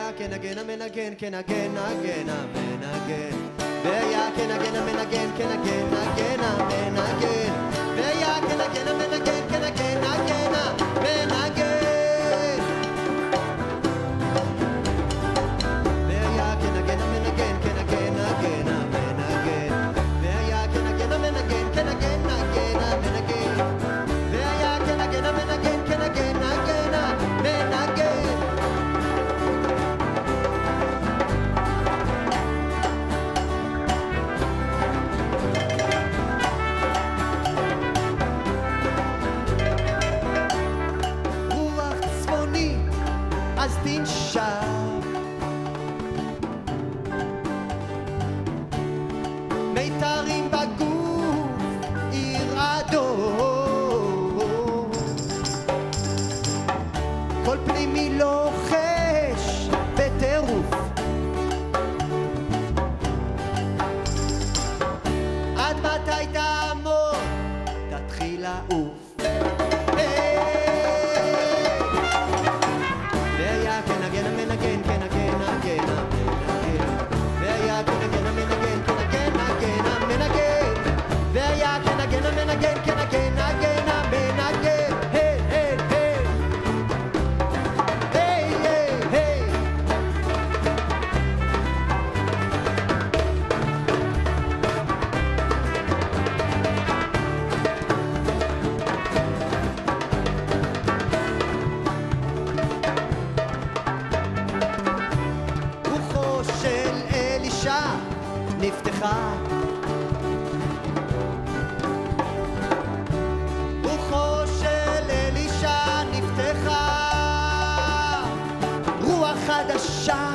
can again, again, can again, again, amen, again. Veya can again, again, can again, again, amen, again. Veya can again, again, can again, again, amen, again. Veya can again, again, can again, again, amen, again. Veya can again, again, can again, again, amen, again. Veya can again, again, can again, again, amen, again. אז תנשב מיתרים בגוף ירעדו כל פנימי לוחש בטירוף עד מתי תעמוד תתחיל לעוף נפתחה רוחו של אלישע נפתחה רוח חדשה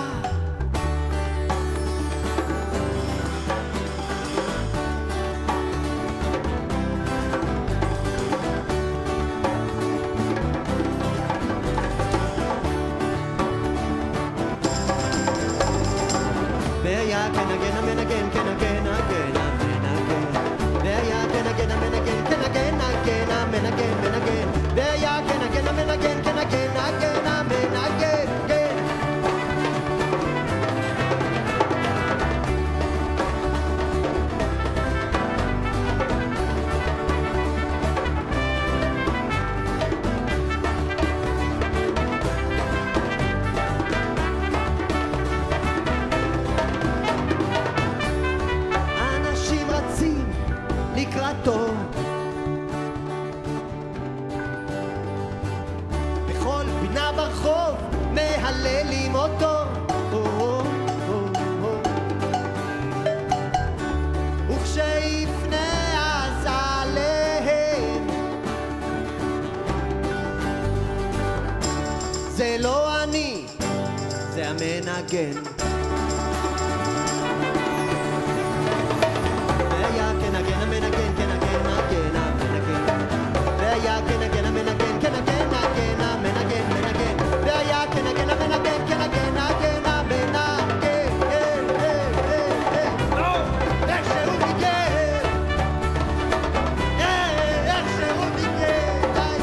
Veya can again, amen again, can again, again, amen again. Veya can again, amen again, can again, again, amen again, amen again. Veya can again, amen again, can again, again, amen again, again. לקראתו בכל פינה ברחוב מהללים אותו וכשיפנה אז עליהם זה לא אני זה המנגן Can again, amen again, can again, again, amen again. Veya can again, amen again, can again, again, amen again, amen again. Veya can again, amen again, can again, again, amen again. Hey, hey, hey, hey. No, איך שהוא ניגן. איך שהוא ניגן.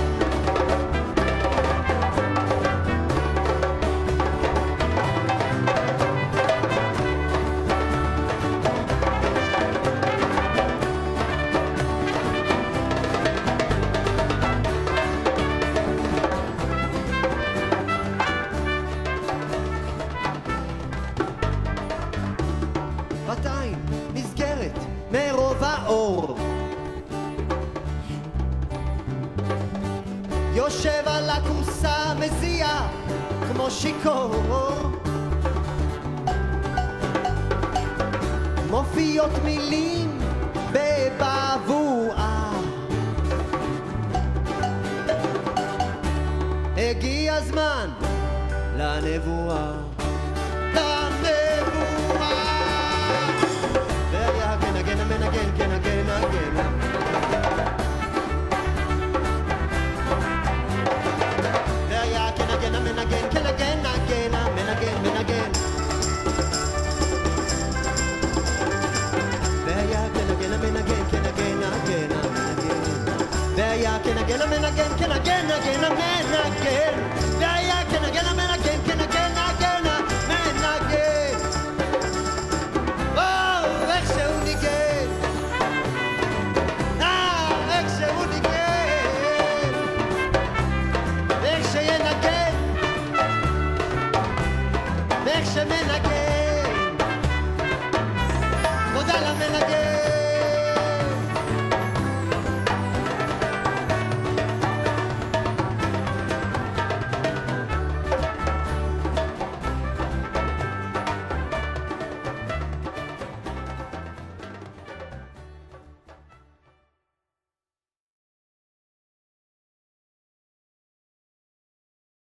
נסגרת מרוב האור יושב על הכורסה מזיע כמו שיקור מופיעות מילים בבבואה הגיע הזמן לנבואה Amen again, can again, again. There ya can again, amen again, can again, again, amen again, amen again. There ya can again, amen again, can again, again, amen again. There ya can again, amen again, can again, again, amen again.